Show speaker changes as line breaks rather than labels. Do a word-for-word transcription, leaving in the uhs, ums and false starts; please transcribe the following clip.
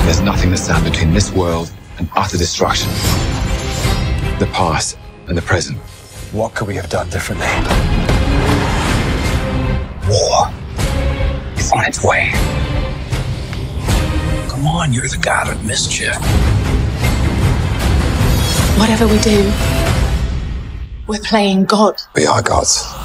There's nothing that stands between this world and utter destruction. The past and the present.
What could we have done differently? War is on its way. Come on, you're the God of Mischief.
Whatever we do, we're playing God.
We are gods.